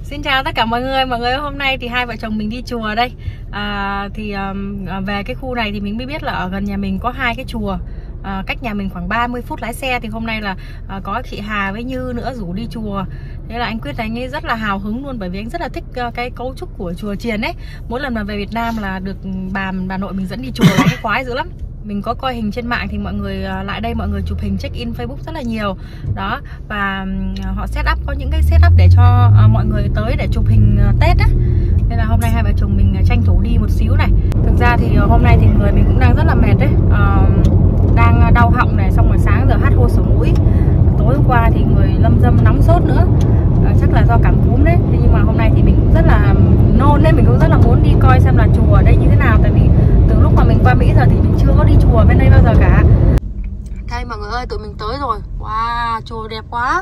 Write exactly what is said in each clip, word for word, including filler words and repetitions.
Xin chào tất cả mọi người. Mọi người hôm nay thì hai vợ chồng mình đi chùa đây. à, Thì um, về cái khu này thì mình mới biết là ở gần nhà mình có hai cái chùa, à, cách nhà mình khoảng ba mươi phút lái xe. Thì hôm nay là à, có chị Hà với Như nữa rủ đi chùa. Thế là anh Quyết anh ấy rất là hào hứng luôn, bởi vì anh rất là thích uh, cái cấu trúc của chùa chiền ấy. Mỗi lần mà về Việt Nam là được bà bà nội mình dẫn đi chùa là cái khoái dữ lắm. Mình có coi hình trên mạng thì mọi người lại đây, mọi người chụp hình check in Facebook rất là nhiều đó, và họ set up, có những cái set up để cho mọi người tới để chụp hình Tết á. Nên là hôm nay hai vợ chồng mình tranh thủ đi một xíu này. Thực ra thì hôm nay thì người mình cũng đang rất là mệt đấy, à, đang đau họng này, xong rồi sáng giờ hát hô sổ mũi, tối hôm qua thì người lâm dâm nóng sốt nữa, à, chắc là do cảm cúm đấy. Thế nhưng mà hôm nay thì mình cũng rất là nôn nên mình cũng rất là muốn đi coi xem là chùa ở đây như thế nào, tại vì từ lúc mà mình qua Mỹ giờ thì mình chưa có đi chùa bên đây bao giờ cả. Đây mọi người ơi, tụi mình tới rồi. Wow, chùa đẹp quá.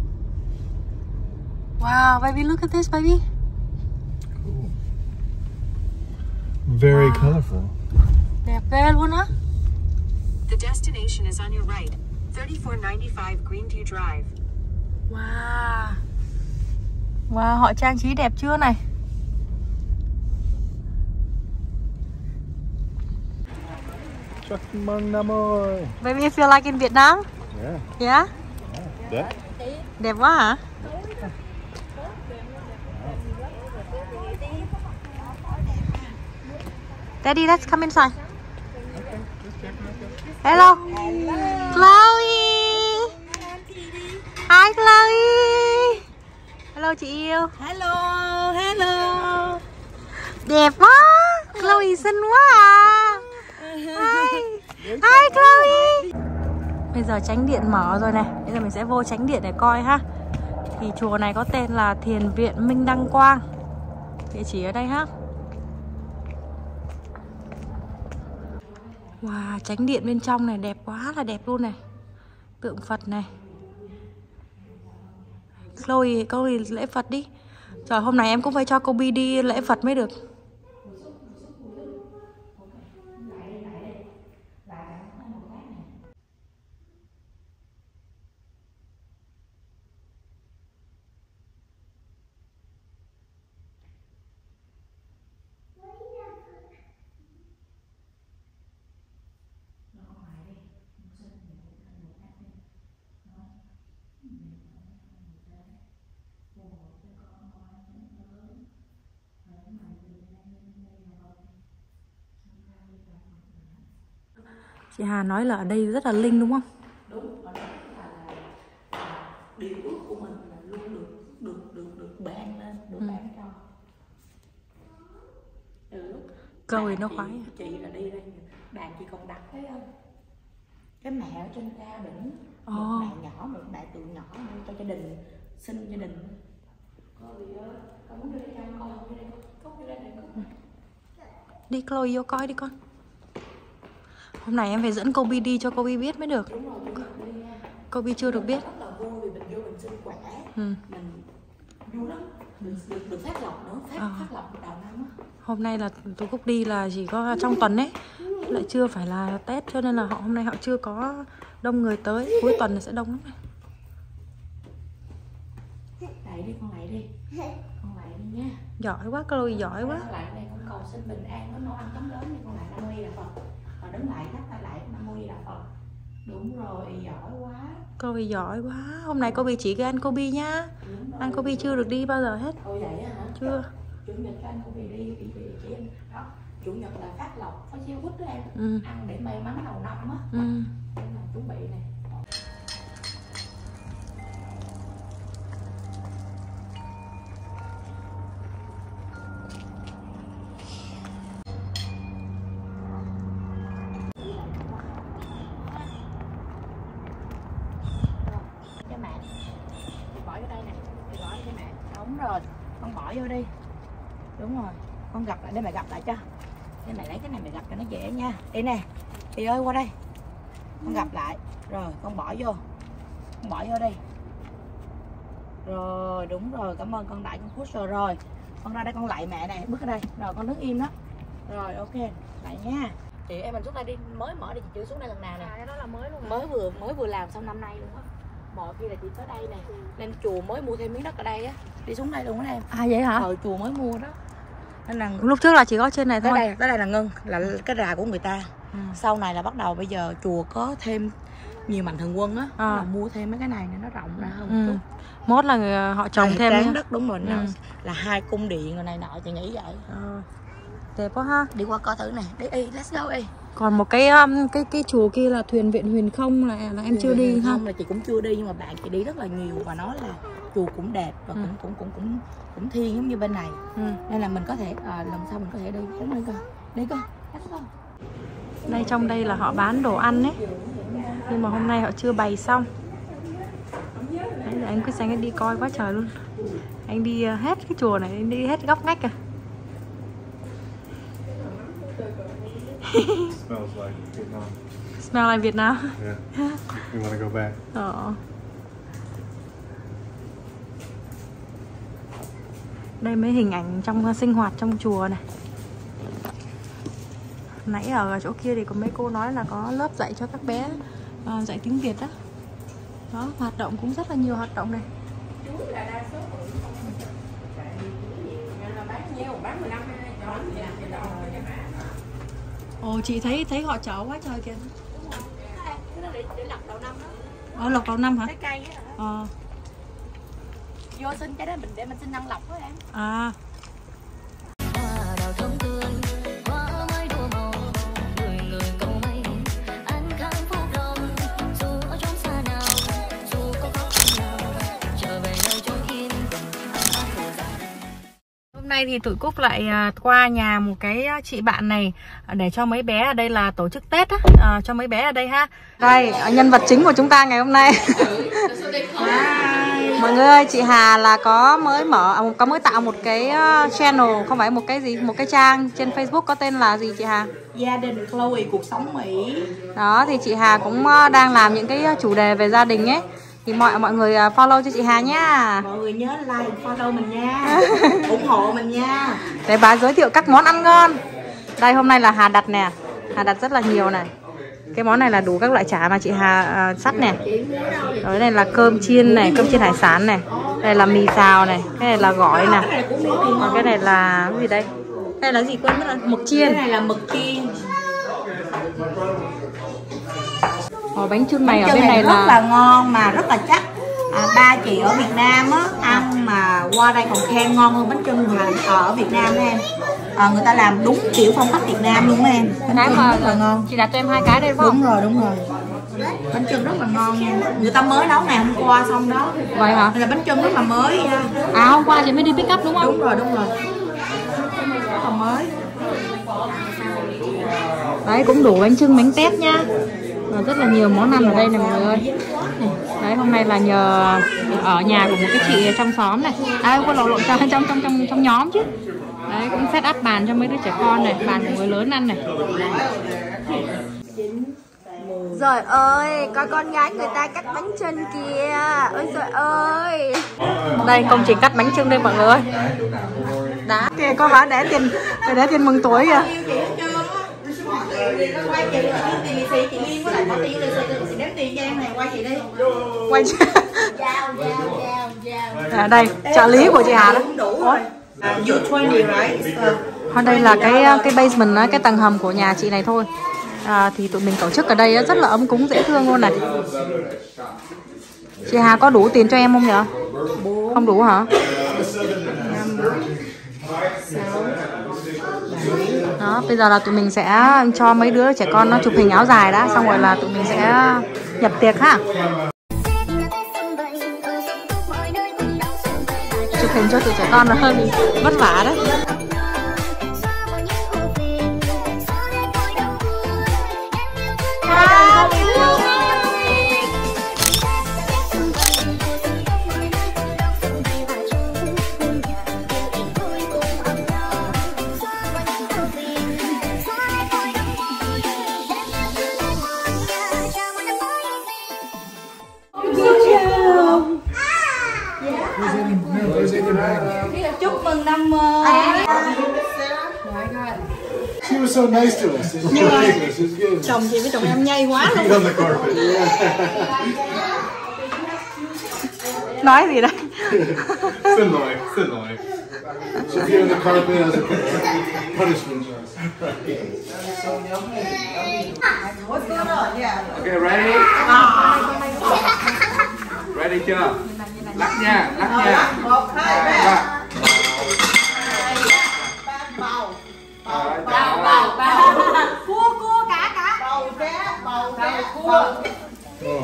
Wow, baby, look at this, baby. Very wow. colorful. Đẹp ghê luôn á. The destination is on your right, thirty-four ninety-five Greenview Drive. Wow. Wow, họ trang trí đẹp chưa này. Chúc mừng năm mới. Baby, you feel like in Vietnam? Yeah. Yeah? Đẹp. Đẹp quá hả? Daddy, let's come inside. Hello. Chloe. Hi Chloe. Hello chị yêu. Hello, hello. Đẹp quá. Chloe xinh quá à. Hi. Hi Chloe. Bây giờ chánh điện mở rồi này. Bây giờ mình sẽ vô chánh điện để coi ha. Thì chùa này có tên là Thiền viện Minh Đăng Quang. Địa chỉ ở đây ha. Wow, chánh điện bên trong này đẹp quá là đẹp luôn này. Tượng Phật này. Chloe, Chloe lễ Phật đi. Trời, hôm nay em cũng phải cho Kobe đi lễ Phật mới được. Chị Hà nói là ở đây rất là linh đúng không? Đúng, ở đây là, là điều ước của mình là luôn được được được được ban lên, được ừ. ban cho. Từ lúc Câu nó khoái. Chị là đi đây, bạn chị còn đặt thấy không? Cái mẹ ở trên cao đỉnh, oh. một mẹ nhỏ, một mẹ tượng nhỏ cho gia đình, xin gia đình. Con gì ơi, con muốn đi đây con, con đi đây con, con đi đây này con. Đi Chloe vô coi đi con. Hôm nay em phải dẫn Kobe đi cho Kobe biết mới được. Đúng rồi, đi nha. Kobe chưa được biết. Rất là vui vì mình vô mình xin khỏe. Ừ. Mình vui lắm. Được, được, được phát lộc nữa, phát, à. phát lộc đầu năm á. Hôm nay là tụi Cúc đi là chỉ có trong tuần ấy, lại chưa phải là Tết, cho nên là họ hôm nay họ chưa có đông người tới. Cuối tuần là sẽ đông lắm này. Lại đi con, lại đi. Con lại đi nha. Giỏi quá, Chloe giỏi quá. Con lại đây, con cầu xin bình an, có nấu ăn cấm lớn đi con lại. Nam Mô Đà Phật. Và đứng lại đắp tay lại Nam Mô Đà Phật. Đúng rồi, giỏi quá. Kobe giỏi quá. Hôm nay Kobe chỉ cái anh Kobe nhá. Anh Kobe chưa được đi bao giờ hết. Ồ vậy hả? Chưa. Chủ nhật cho anh Kobe đi vì vì chị em đó. Chủ nhật là phát lộc, có chiêu quýt đó em. Ừ. Ăn để may mắn đầu năm á. Ừ. Nên là chuẩn bị này. Đúng rồi, con bỏ vô đi. Đúng rồi, con gập lại để mẹ gập lại cho. Để mẹ lấy cái này mẹ gập cho nó dễ nha. Đây nè, Thì ơi qua đây. Con gập lại. Rồi con bỏ vô. Con bỏ vô đi. Rồi đúng rồi, cảm ơn con đại con push rồi rồi. Con ra đây con lạy mẹ này, bước ở đây. Rồi con đứng im đó. Rồi ok, lại nha. Chị em mình xuống đây đi, mới mở đi, chị chưa xuống đây lần nào nè. À, đó là mới luôn. Mới vừa mới vừa làm xong năm nay luôn á. Mọi khi là chị tới đây nè, nên chùa mới mua thêm miếng đất ở đây á, đi xuống đây luôn á em. À vậy hả? Ờ, chùa mới mua đó. Nên là Lúc trước là chỉ có trên này thôi. tới đây, tới đây là ngân, là cái rà của người ta. Ừ. Sau này là bắt đầu bây giờ chùa có thêm nhiều mạnh thường quân á, À. là mua thêm mấy cái này nên nó rộng ra hơn Ừ. một chút. Mốt là người, họ trồng Hai thêm tráng nha. đất đúng rồi, Ừ. là, là hai cung điện rồi này nọ, chị nghĩ vậy. Ờ. Đẹp quá ha. Đi qua coi thử nè, đi y, let's go y. Còn một cái um, cái cái chùa kia là thuyền viện Huyền Không là là em chưa đi ha. Không, là chị cũng chưa đi nhưng mà bạn chị đi rất là nhiều và nói là chùa cũng đẹp và Ừ. cũng cũng cũng cũng cũng thiên giống như bên này. Ừ. Nên là mình có thể à, lần sau mình có thể đi, đúng đi coi, đi coi, let's go. Đây trong đây là họ bán đồ ăn ấy, nhưng mà hôm nay họ chưa bày xong. Đấy, để anh Quyết Xanh anh đi coi quá trời luôn. Anh đi uh, hết cái chùa này, anh đi hết góc ngách à. Smells like Vietnam. Smell like Việt Nam. Yeah. We want to go back. Ờ. Đây mấy hình ảnh trong sinh hoạt trong chùa này. Nãy ở chỗ kia thì có mấy cô nói là có lớp dạy cho các bé uh, dạy tiếng Việt đó. Đó, hoạt động cũng rất là nhiều hoạt động này. Ồ, chị thấy thấy họ chở quá trời kìa. Ờ, lộc đầu năm hả? Cái cây á. Ờ. Vô xin cái đó mình để mình xin ăn lọc đó em. À. Hôm nay thì tụi Cúc lại qua nhà một cái chị bạn này để cho mấy bé ở đây là tổ chức Tết á, à, cho mấy bé ở đây ha. Đây, nhân vật chính của chúng ta ngày hôm nay. Mọi người ơi, chị Hà là có mới mở, có mới tạo một cái channel, không phải một cái gì, một cái trang trên Facebook có tên là gì chị Hà? Gia đình Chloe cuộc sống Mỹ. Đó, thì chị Hà cũng đang làm những cái chủ đề về gia đình ấy. Thì mọi mọi người follow cho chị Hà nhá. Mọi người nhớ like, follow mình nha. ủng hộ mình nha. Để bà giới thiệu các món ăn ngon. Đây hôm nay là Hà đặt nè. Hà đặt rất là nhiều này. Cái món này là đủ các loại chả mà chị Hà uh, sắt nè. Rồi đây là cơm chiên này, cơm chiên hải sản này. Đây là mì xào này, cái này là gỏi nè. Còn cái này là cái gì đây? Đây là gì quên mất rồi, mực chiên. Cái này là mực chiên. Ồ, bánh chưng này Bánh ở bên này này rất là... là ngon mà rất là chắc. À, ba chị ở Việt Nam á ăn mà qua đây còn khen ngon hơn bánh chưng ở Việt Nam đó em. À, người ta làm đúng kiểu phong cách Việt Nam luôn đó em. Bánh Cái chưng mà rất là ngon. chị đặt cho em hai cái đây phải không? Đúng rồi, đúng rồi. Bánh chưng rất là ngon nha. Người ta mới nấu ngày hôm qua xong đó. Vậy hả? Đây là bánh chưng rất là mới nha. À hôm qua chị mới đi pick up đúng không? Đúng rồi, đúng rồi. Rất là mới. Đấy cũng đủ bánh chưng bánh tét nhá. Và rất là nhiều món ăn ở đây này mọi người ơi. Đấy hôm nay là nhờ ở nhà của một cái chị trong xóm này. À không có lộn lộn trong trong trong trong trong nhóm chứ. Đấy cũng set up bàn cho mấy đứa trẻ con này, bàn của người lớn ăn này. Rồi ơi, coi con gái người ta cắt bánh chưng kìa. Ôi trời ơi. Đây công trình cắt bánh chưng đây mọi người ơi. Đã kìa có bà để tiền để, để tiền mừng tuổi kìa. Quay chị đi, tiền xì chị Liên với lại bỏ tiền lì xì chị đếm tiền cho em này, quay chị đi. Quay chị. Giao, giao, giao, giao. À, đây trợ lý của chị Hà đó. Đủ rồi. You twenty right? Ở đây là cái cái basement, cái tầng hầm của nhà chị này thôi. À, thì tụi mình tổ chức ở đây rất là ấm cúng dễ thương luôn này. Chị Hà có đủ tiền cho em không nhỉ? Không đủ hả? Đó, bây giờ là tụi mình sẽ cho mấy đứa trẻ con nó chụp hình áo dài đã, xong rồi là tụi mình sẽ nhập tiệc ha. Chụp hình cho tụi trẻ con là hơi bị vất vả đấy. Chúc mừng năm mới. She was so nice to us. It was ridiculous. It was good. Chồng chị với chồng em nhây quá luôn. On the carpet. nói gì đây? Xin lỗi, xin lỗi. Should be on the carpet as a punishment. Okay, ready? Ready chưa? Lắc nha, lắc nha. Một, hai, ba. Bầu. Bầu, bầu, bầu. Cua, cua, cả, cả. Bầu cá, bầu cá, cua. Bầu.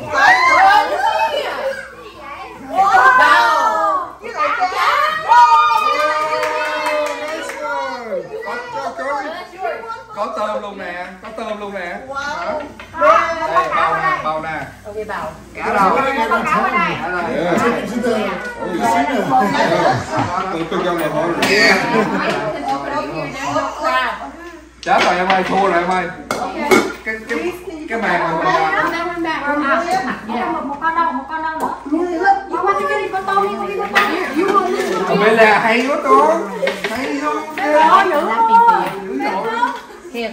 Với lại cá. Có tôm luôn nè, có tôm luôn nè. Wow. Đây, bầu nè, bầu nè. Ok, bầu. Cá đâu? Có cá ở đây. Cá đây. Isn't that? Oh, you seen that? Tôi tôi cho một món rồi. Chết rồi em ơi, thua rồi em ơi. Cái cái cái màn mà mình Một con đâu, một con đâu nữa. Qua qua cái đi, con tôm đi, con đi, con tôm. Vậy là hay quá con. Hay không? Đó, dữ Thiệt.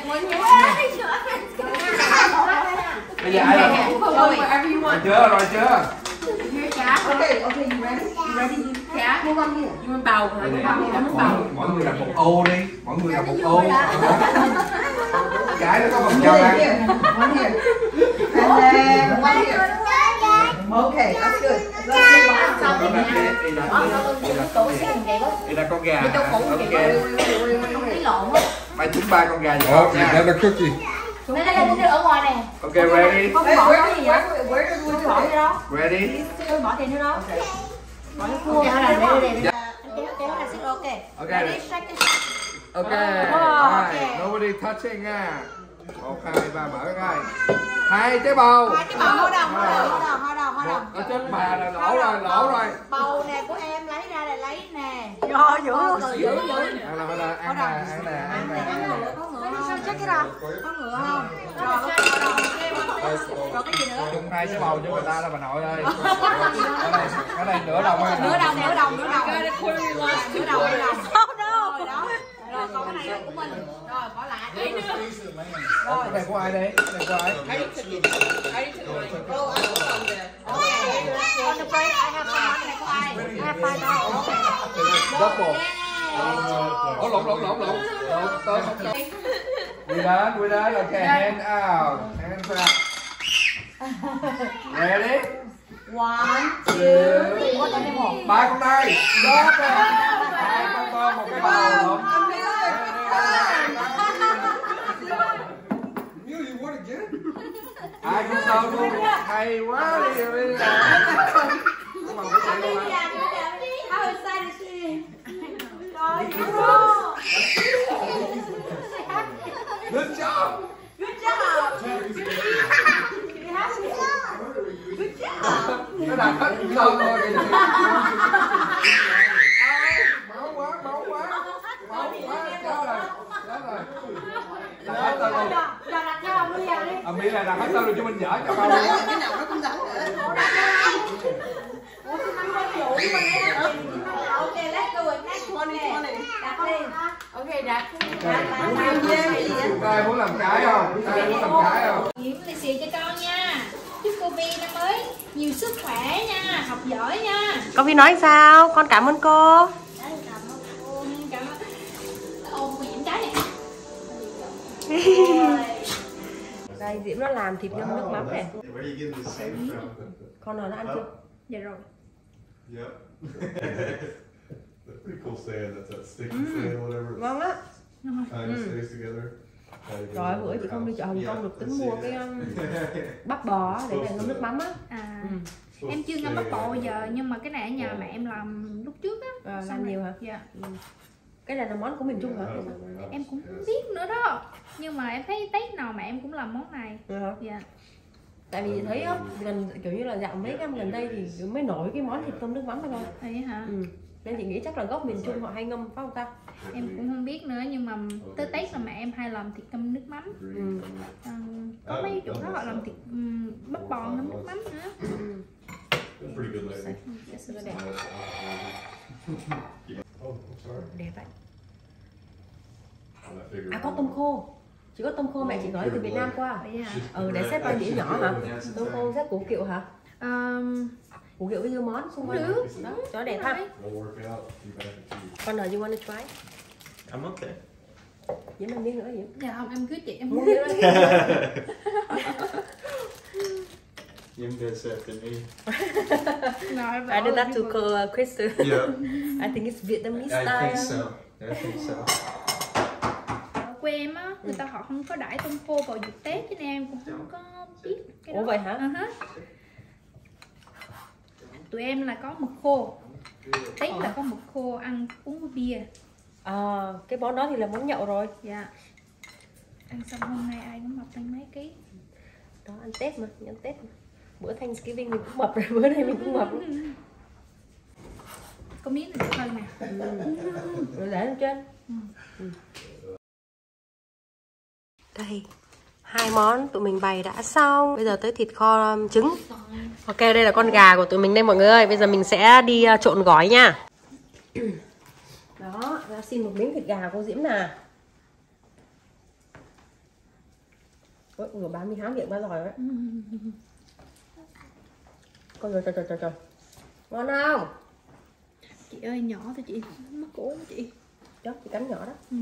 Bây giờ ai là rồi chưa, rồi chưa? Okay, okay, you ready? You ready? Cá. Mua con gì? You want bầu hả? Mọi người làm một ô đi, mọi người làm một ô. Cái nó có một trăm ăn. One here. And then one here. Okay, that's good. Let's see what Đây là con gà. Ok. Mày trúng ba con gà Oh, you got a cookie. Đây đây đây ở ngoài nè. Ok, ready? Con bỏ cái gì vậy? Con bỏ cái đó. Ready? Con bỏ tiền vô đó. Bỏ cái cua. Đây đây đây. Kéo kéo là xin ok. Ok. Ready, shake it. Ok. ok. Right. Nobody touching nha. Một, hai, ba, mở ngay. Hai trái bầu. Hai cái bầu hoa đồng, hoa đồng, hoa đồng, hoa đồng, hoa đồng. Ở trên bà là lỗ rồi, lỗ rồi. Bầu nè của em lấy ra là lấy nè. Do dữ luôn. Dữ dữ. Ăn là là ăn nè, ăn nè, ăn nè. Có ngựa không? Check cái nào. Có ngựa không? Rồi, rồi cái gì nữa? Chung hai trái bầu cho người ta là bà nội ơi. Cái này, cái này nửa đồng ơi. Nửa đồng, nửa đồng, nửa đồng. Nửa đồng, nửa đồng. Sao đâu? Rồi đó. Rồi còn cái này là của mình. Rồi bỏ lại. Đấy nữa. Cái này của ai đây? Cái này của ai? On the plate, I have someone này của ai? I have five dollars. Double. Ủa lộn lộn lộn lộn. Lộn tôm không tôm. We done, we done. Okay, hand out. Hands out. Ready? One, two, ba con đây. Hai con tôm, một cái bầu lộn. Hai con tôm luôn. Hay quá đi rồi. how excited is she? Good job. Good job. Nó đặt hết tôm rồi. Máu quá, máu quá. Máu quá, chết rồi. Chết rồi. Đặt hết tôm luôn. Rồi đặt cho ông đi vào đi. À, Mỹ này đặt hết tôm luôn cho mình dở cho bao luôn. cái nào nó cũng giống nữa. Ủa, tôi năm mươi rượu mà nghe đâu. Ok, let's do it. Next one nè. Đặt đi. Ok, đặt. Ai muốn làm cái không? Ai muốn làm cái không? Điểm lì xì cho con nha. Chúc cô Vi năm mới nhiều sức khỏe nha, học giỏi nha. Con Vi nói sao? Con cảm ơn cô. Cảm ơn cô. Cảm ơn. Ôm cô Diễm trái này. Đây Diễm nó làm thịt ngâm nước mắm này. Where are you getting this steak from? Con nào nó ăn chưa? Dạ rồi. Yep. That's pretty cool saying. That's that sticky saying, whatever. Ngon á. Kind of stays together. Rồi bữa chị không đi chợ Hồng Kông được tính mua cái um, bắp bò để để ngâm nước mắm á. À, em chưa ngâm bắp bò giờ nhưng mà cái này ở nhà mẹ em làm lúc trước á. À, Xong làm rồi- nhiều hả? Dạ. Cái này là món của miền Trung hả? Em cũng không biết nữa đó. Nhưng mà em thấy Tết nào mẹ em cũng làm món này. Ừ hả? Dạ. Tại vì thấy á, gần kiểu như là dạo mấy năm gần đây thì mới nổi cái món thịt ngâm nước mắm thôi. Vậy hả? Ừ. Nên chị nghĩ chắc là gốc miền Trung họ hay ngâm phải không ta? Em cũng không biết nữa nhưng mà tới Tết là mẹ em hay làm thịt ngâm nước mắm. Ừ. À, có mấy chỗ đó họ làm thịt um, bắp bò ngâm nước mắm nữa. That's pretty good lately. Đẹp. Oh, I'm sorry. Đẹp vậy. I figured. À có tôm khô. Chỉ có tôm khô mẹ chị gửi từ Việt Nam qua. Vậy hả? Ừ để xếp bao đĩa nhỏ hả? Tôm khô xếp củ kiệu hả? Um, Củ kiệu với dưa món xung quanh đó, cho nó đẹp ha. We'll work it out. You back to you. Con nào you want to try? I'm okay. Diễm ăn miếng nữa Diễm. Dạ không, em cứ chị em Muốn muốn miếng nữa. Yum does after me. I did that to uh, Chris too. Yeah. I think it's Vietnamese I style. think so. I think so. Ở quê em á, người ta họ không có đãi tôm khô vào dịp Tết cho nên em cũng không có biết cái đó. Ủa vậy hả? Uh-huh. Tụi em là có mực khô. Tết là có mực khô ăn uống với bia. À, cái món đó thì là món nhậu rồi. Dạ. Ăn xong hôm nay ai cũng mập lên mấy ký. Đó, ăn Tết mà, ăn Tết mà. Bữa Thanksgiving mình cũng mập rồi, bữa nay mình cũng mập. Có miếng này được hơn nè. Rồi để lên trên. Ừ. Đây, hai món tụi mình bày đã xong. Bây giờ tới thịt kho um, trứng. Ok, đây là con gà của tụi mình đây mọi người ơi. Bây giờ mình sẽ đi uh, trộn gói nha. Đó, ra xin một miếng thịt gà cô Diễm nè. Ôi, rồi bán mi hám miệng ba giỏi đấy. Coi rồi, trời trời trời trời. Ngon không? Chị ơi, nhỏ thôi chị, mắc cổ chị. Đó, chị cắn nhỏ đó. Ừ.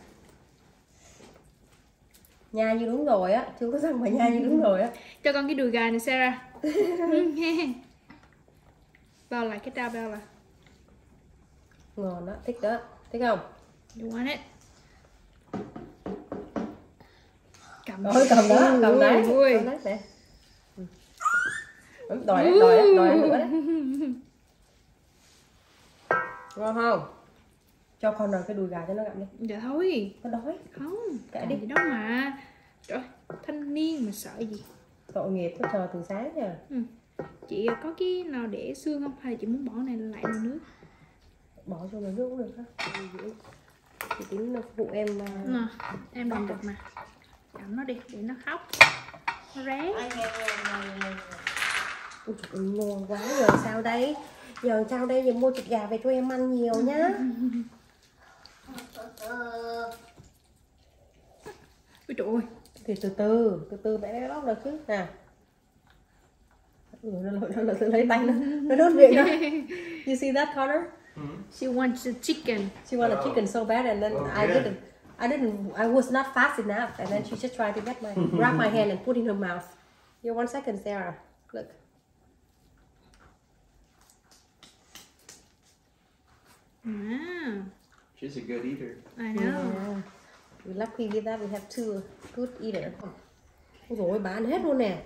Nhai như đúng rồi á, chưa có răng mà nhai như đúng rồi á. Cho con cái đùi gà này Sarah. Bao lại cái trao bao là. Ngon đó, thích đó, thích không? You want it? Cầm. Rồi, cầm đó, cầm đấy, Ui. cầm đấy nè. Đòi đấy, đòi đấy, đòi nữa đấy. Ngon không? Cho con nào cái đùi gà cho nó gặm đi. Dạ thôi. Nó đói. Không, Kệ cái đi. gì đó mà. Trời, thanh niên mà sợ gì. Tội nghiệp, nó chờ từ sáng nha. Ừ. Chị có cái nào để xương không? Hay là chị muốn bỏ này lại vào nước? Bỏ cho nó nước cũng được ha. Chị tính nó phụ em. Uh... Nè, em làm được mà. Cầm nó đi, để nó khóc. Nó ré. Ui, trời ơi, ngon quá, giờ sao đây? Giờ sao đây? Giờ mua thịt gà về cho em ăn nhiều nhá. Ôi trời ơi. Thì từ từ, từ từ mẹ bé bóc được chứ. Nè. Ừ, nó, nó, nó, nó lấy tay nó, nó đốt miệng đó. You see that, Connor? She wants the chicken. She wanted chicken so bad and then I didn't. I didn't, I was not fast enough and then she just tried to get my, grab my hand and put in her mouth. Yeah, one second, Sarah. Look. Wow. She's a good eater. I know. Yeah. We're lucky with that we have two good eaters. Ôi dồi ôi, bà ăn hết luôn nè.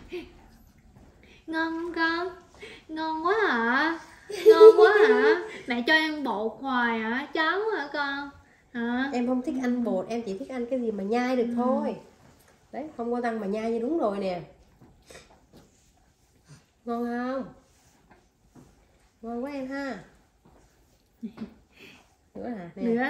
Ngon không con? Ngon quá hả? Ngon quá hả? Mẹ cho em bột hoài hả? Chán quá hả con? Hả? Em không thích ăn bột, em chỉ thích ăn cái gì mà nhai được thôi. Đấy, không có răng mà nhai như đúng rồi nè. Ngon không? Ngon quá em ha. Nữa hả? Nè. Nữa.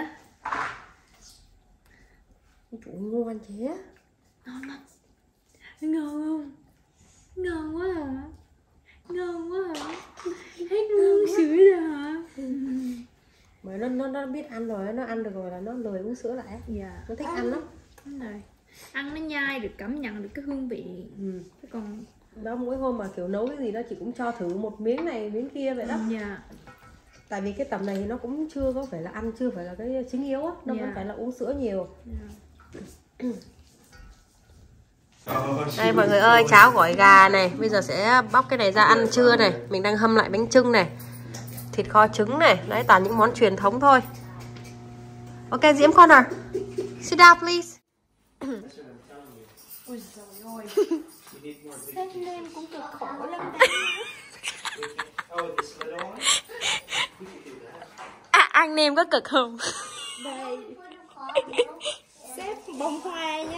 Chủ ngon thế. Ngon không? Ngon không? Ngon quá hả? Ngon quá hả? Hết uống sữa rồi hả? Mà nó, nó nó biết ăn rồi, nó ăn được rồi là nó lười uống sữa lại. Dạ. Nó thích ăn lắm. Đúng rồi. Ăn nó nhai được, cảm nhận được cái hương vị. Ừ. Chứ còn Đó, mỗi hôm mà kiểu nấu cái gì đó chị cũng cho thử một miếng này miếng kia vậy đó. dạ. Tại vì cái tầm này thì nó cũng chưa có phải là ăn, chưa phải là cái chính yếu á, nó Dạ. vẫn phải là uống sữa nhiều. Dạ. Đây mọi người ơi, cháo gỏi gà này. Bây giờ sẽ bóc cái này ra ăn trưa này. Mình đang hâm lại bánh chưng này, thịt kho trứng này. Đấy, toàn những món truyền thống thôi. Ok, Diễm Connor, sit down please. Ôi trời ơi. Sáng em cũng cực khổ lắm. À, anh em có cực không? Đây. Xếp bông hoa nhá.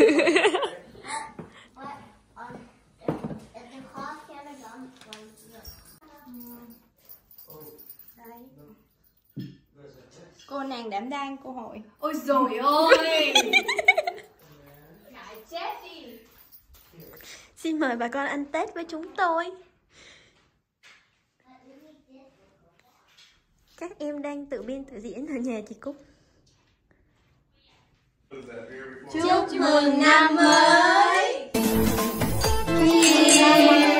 Cô nàng đảm đang cô hội. Ôi dồi ôi. Ngại chết đi. Xin mời bà con ăn Tết với chúng tôi. Các em đang tự biên tự diễn ở nhà chị Cúc. Chúc Chúc mừng năm mới.